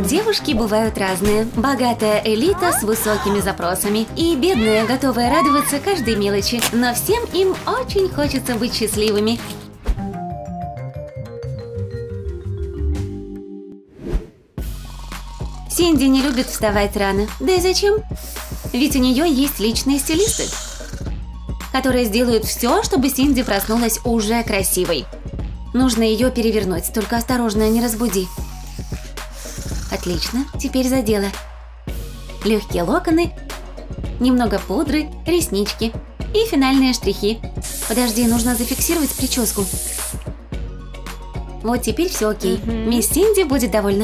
Девушки бывают разные. Богатая элита с высокими запросами. И бедная, готовая радоваться каждой мелочи. Но всем им очень хочется быть счастливыми. Синди не любит вставать рано. Да и зачем? Ведь у нее есть личные стилисты, которые сделают все, чтобы Синди проснулась уже красивой. Нужно ее перевернуть, только осторожно, не разбуди. Отлично, теперь за дело. Легкие локоны, немного пудры, реснички и финальные штрихи. Подожди, нужно зафиксировать прическу. Вот теперь все окей. Мисс Синди будет довольна.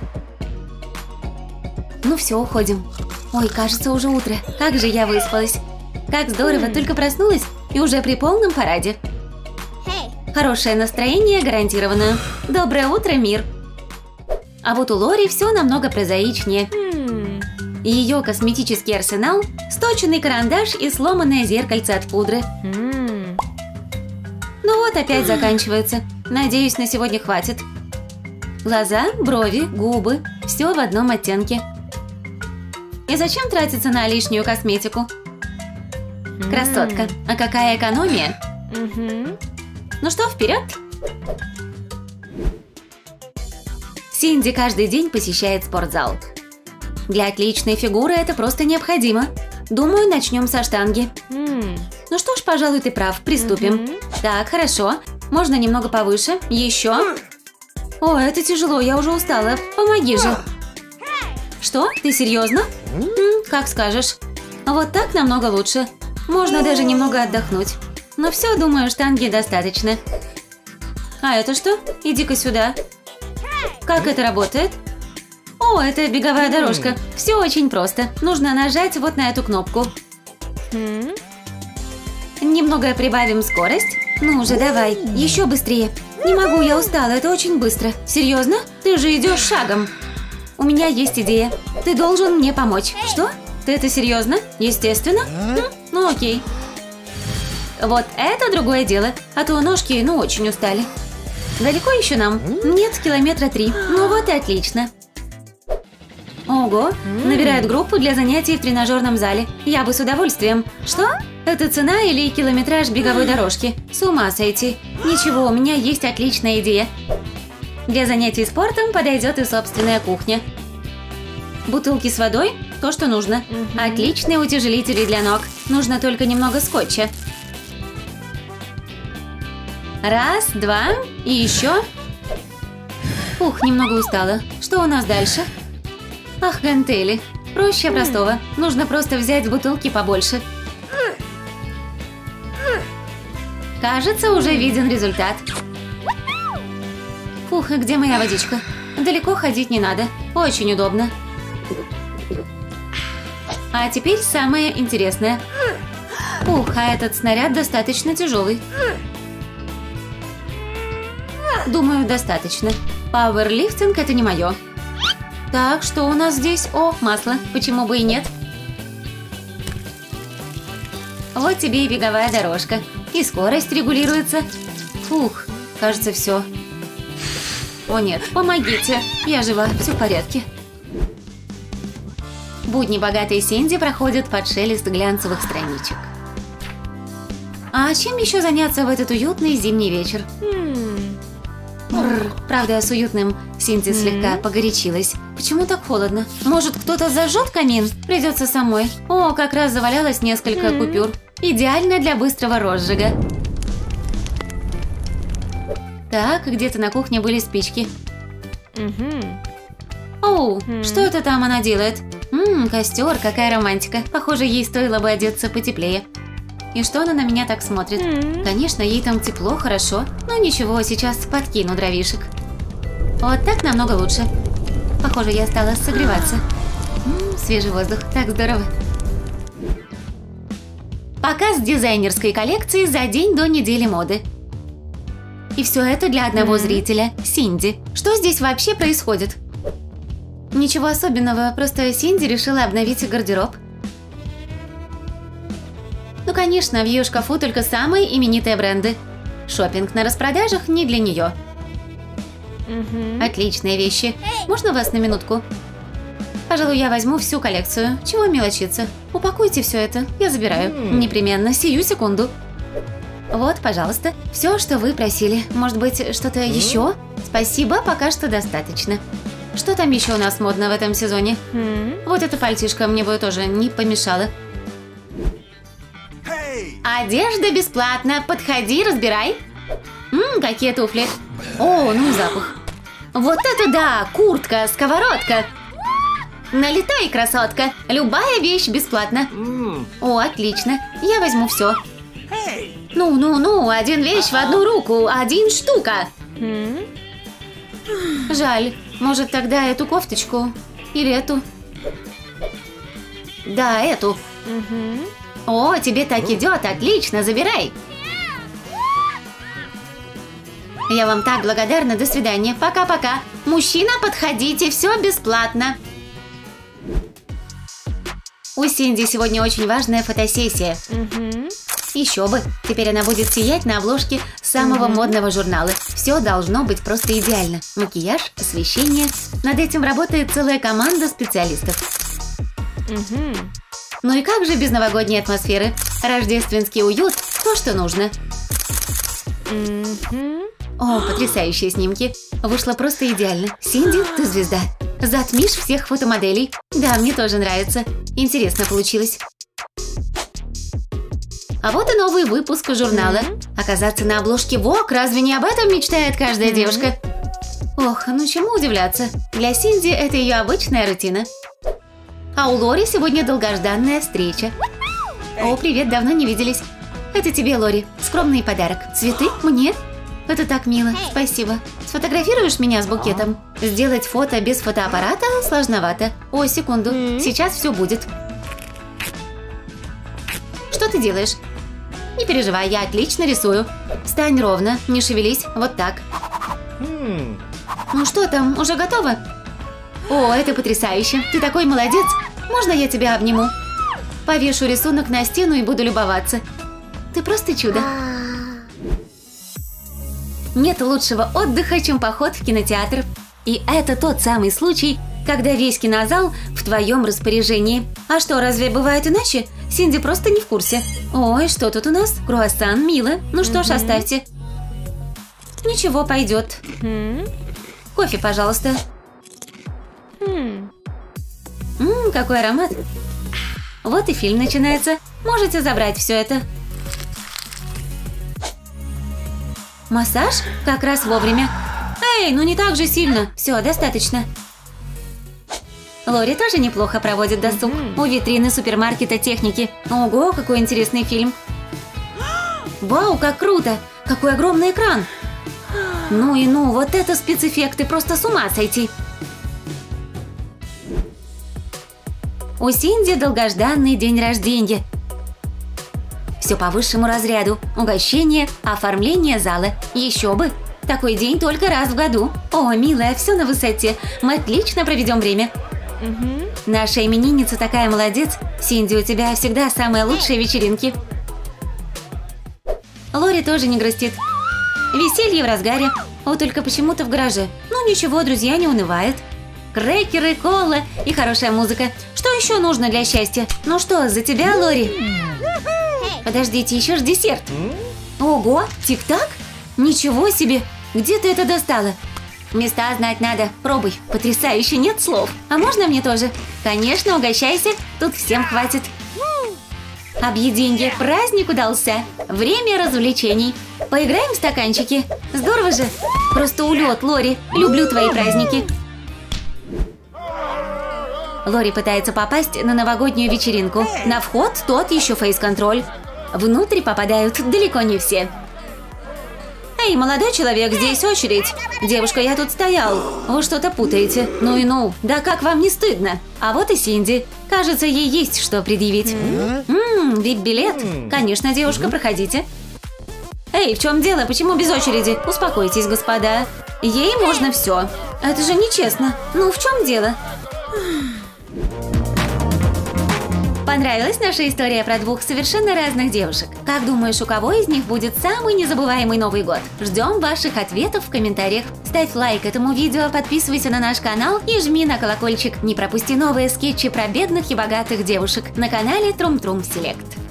Ну все, уходим. Ой, кажется, уже утро. Как же я выспалась. Как здорово, только проснулась и уже при полном параде. Хорошее настроение гарантировано. Доброе утро, мир. А вот у Лори все намного прозаичнее. Ее косметический арсенал – сточенный карандаш и сломанное зеркальце от пудры. Ну вот, опять заканчивается. Надеюсь, на сегодня хватит. Глаза, брови, губы – все в одном оттенке. И зачем тратиться на лишнюю косметику? Красотка. А какая экономия? Ну что, вперед! Синди каждый день посещает спортзал. Для отличной фигуры это просто необходимо. Думаю, начнем со штанги. Ну что ж, пожалуй, ты прав. Приступим. Так, хорошо. Можно немного повыше. Еще. О, это тяжело, я уже устала. Помоги же. Что? Ты серьезно? Как скажешь. Вот так намного лучше. Можно даже немного отдохнуть. Но все, думаю, штанги достаточно. А это что? Иди-ка сюда. Как это работает? О, это беговая дорожка. Все очень просто. Нужно нажать вот на эту кнопку. Немного прибавим скорость. Ну уже давай, еще быстрее. Не могу, я устала, это очень быстро. Серьезно? Ты же идешь шагом. У меня есть идея. Ты должен мне помочь. Что? Ты это серьезно? Естественно. Ну окей. Вот это другое дело. А то ножки, ну, очень устали. Далеко еще нам? Нет, километра 3. Ну вот и отлично. Ого, набирают группу для занятий в тренажерном зале. Я бы с удовольствием. Что? Это цена или километраж беговой дорожки? С ума сойти. Ничего, у меня есть отличная идея. Для занятий спортом подойдет и собственная кухня. Бутылки с водой – то, что нужно. Отличные утяжелители для ног. Нужно только немного скотча. Раз, два и еще. Ух, немного устала. Что у нас дальше? Ах, гантели. Проще простого. Нужно просто взять бутылки побольше. Кажется, уже виден результат. Фух, где моя водичка? Далеко ходить не надо. Очень удобно. А теперь самое интересное. Ух, а этот снаряд достаточно тяжелый. Думаю, достаточно. Пауэрлифтинг – это не мое. Так, что у нас здесь? О, масло. Почему бы и нет? Вот тебе и беговая дорожка. И скорость регулируется. Фух, кажется, все. О нет, помогите. Я жива, все в порядке. Будни богатой Синди проходят под шелест глянцевых страничек. А чем еще заняться в этот уютный зимний вечер? Правда, с уютным Синди слегка погорячилась. Почему так холодно? Может, кто-то зажжет камин? Придется самой. О, как раз завалялось несколько купюр. Идеально для быстрого розжига. Так, где-то на кухне были спички. Оу, что это там она делает? Костер, какая романтика. Похоже, ей стоило бы одеться потеплее. И что она на меня так смотрит? Конечно, ей там тепло, хорошо. Но ничего, сейчас подкину дровишек. Вот так намного лучше. Похоже, я стала согреваться. Свежий воздух, так здорово. Показ дизайнерской коллекции за день до недели моды. И все это для одного зрителя – Синди. Что здесь вообще происходит? Ничего особенного, просто Синди решила обновить гардероб. Ну, конечно, в ее шкафу только самые именитые бренды. Шопинг на распродажах не для нее. Отличные вещи. Можно вас на минутку? Пожалуй, я возьму всю коллекцию. Чего мелочиться? Упакуйте все это. Я забираю. Непременно. Сию секунду. Вот, пожалуйста. Все, что вы просили. Может быть, что-то еще? Спасибо, пока что достаточно. Что там еще у нас модно в этом сезоне? Вот эта пальтишко мне бы тоже не помешало. Одежда бесплатно. Подходи, разбирай. Какие туфли. О, ну и запах. Вот это да! Куртка, сковородка. Налетай, красотка. Любая вещь бесплатна. О, отлично. Я возьму все. Ну, один вещь в одну руку. Один штука. Жаль. Может, тогда эту кофточку? Или эту? Да, эту. О, тебе так идет. Отлично, забирай. Я вам так благодарна. До свидания. Пока-пока. Мужчина, подходите. Все бесплатно. У Синди сегодня очень важная фотосессия. Еще бы. Теперь она будет сиять на обложке самого модного журнала. Все должно быть просто идеально. Макияж, освещение. Над этим работает целая команда специалистов. Ну и как же без новогодней атмосферы? Рождественский уют – то, что нужно. О, потрясающие снимки. Вышло просто идеально. Синди, ты звезда. Затмишь всех фотомоделей. Да, мне тоже нравится. Интересно получилось. А вот и новый выпуск журнала. Оказаться на обложке Vogue, разве не об этом мечтает каждая девушка? Ох, ну чему удивляться. Для Синди это ее обычная рутина. А у Лори сегодня долгожданная встреча. О, привет, давно не виделись. Это тебе, Лори, скромный подарок. Цветы? Мне? Это так мило, спасибо. Сфотографируешь меня с букетом? Сделать фото без фотоаппарата сложновато. О, секунду, сейчас все будет. Что ты делаешь? Не переживай, я отлично рисую. Встань ровно, не шевелись, вот так. Ну что там, уже готово? О, это потрясающе, ты такой молодец. Можно я тебя обниму? Повешу рисунок на стену и буду любоваться. Ты просто чудо. Нет лучшего отдыха, чем поход в кинотеатр. И это тот самый случай, когда весь кинозал в твоем распоряжении. А что, разве бывает иначе? Синди просто не в курсе. Ой, что тут у нас? Круассан, мило. Ну что ж, оставьте. Ничего, пойдет. Кофе, пожалуйста. Какой аромат. Вот и фильм начинается. Можете забрать все это. Массаж? Как раз вовремя. Эй, ну не так же сильно. Все, достаточно. Лори тоже неплохо проводит досуг. У витрины супермаркета техники. Ого, какой интересный фильм. Вау, как круто. Какой огромный экран. Ну и ну, вот это спецэффекты, просто с ума сойти. У Синди долгожданный день рождения. Все по высшему разряду. Угощение, оформление зала. Еще бы. Такой день только раз в году. О, милая, все на высоте. Мы отлично проведем время. Наша именинница такая молодец. Синди, у тебя всегда самые лучшие вечеринки. Лори тоже не грустит. Веселье в разгаре. Вот только почему-то в гараже. Ну ничего, друзья, не унывают. Крекеры, кола и хорошая музыка. Что еще нужно для счастья? Ну что, за тебя, Лори? Подождите, еще ж десерт. Ого, тик-так? Ничего себе! Где ты это достала? Места знать надо. Пробуй. Потрясающе, нет слов. А можно мне тоже? Конечно, угощайся. Тут всем хватит. Объеденье, праздник удался. Время развлечений. Поиграем в стаканчики? Здорово же. Просто улет, Лори. Люблю твои праздники. Лори пытается попасть на новогоднюю вечеринку. На вход тот еще фейс-контроль. Внутрь попадают далеко не все. Эй, молодой человек, здесь очередь. Девушка, я тут стоял. Вы что-то путаете. Ну и ну, да как вам не стыдно? А вот и Синди. Кажется, ей есть что предъявить. Вип-билет? Конечно, девушка, проходите. Эй, в чем дело? Почему без очереди? Успокойтесь, господа. Ей можно все. Это же нечестно. Ну, в чем дело? Понравилась наша история про двух совершенно разных девушек? Как думаешь, у кого из них будет самый незабываемый Новый год? Ждем ваших ответов в комментариях. Ставь лайк этому видео, подписывайся на наш канал и жми на колокольчик. Не пропусти новые скетчи про бедных и богатых девушек на канале Трум Трум Селект.